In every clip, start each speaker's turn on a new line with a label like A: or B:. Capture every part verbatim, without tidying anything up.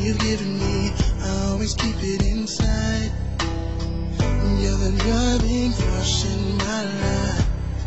A: you've given me, I always keep it inside. You're the driving force in my life.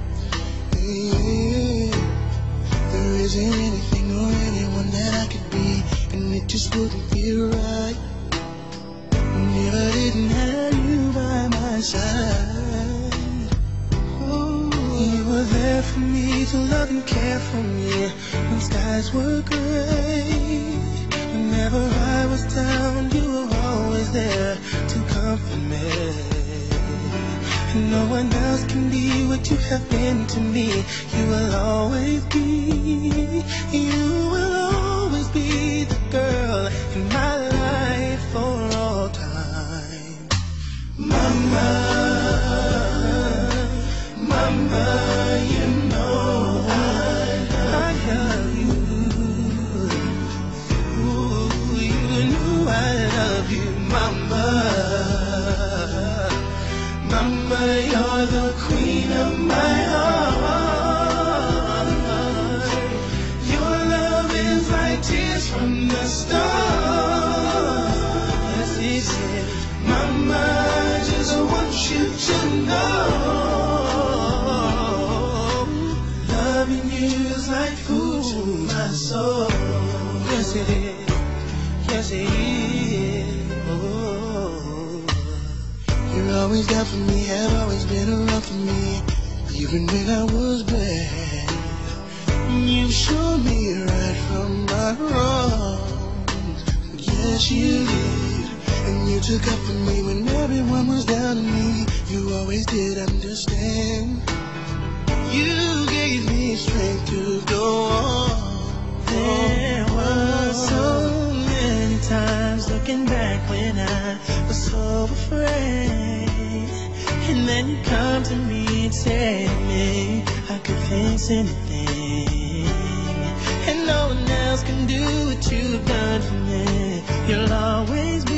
A: Yeah. There isn't anything or anyone that I could be, and it just wouldn't feel right if I didn't have you by my side. Oh, you were there for me to love and care for me when skies were gray. Whenever I was down, you were always there to comfort me. And no one else can be what you have been to me. You will always be, you will always be the girl in my life for all time. Mama, mama, you know I, I love you. Ooh, you know I love you, mama. Mama, you're the queen of my heart. Your love is like tears from the stars. Yes, he said, Mama, I just want you to know, loving you is like food to my soul. Yes, it is. Yes, it is. Oh. You're always there for me, have always been around for me, even when I was bad. You showed me right from my wrongs. Yes, you did. And you took up for me when everyone was down on me. You always did understand. You gave me strength to go on. There were so many times looking back when I was so afraid, and then you come to me and say to me I could face anything, and no one else can do what you've done for me. You'll always be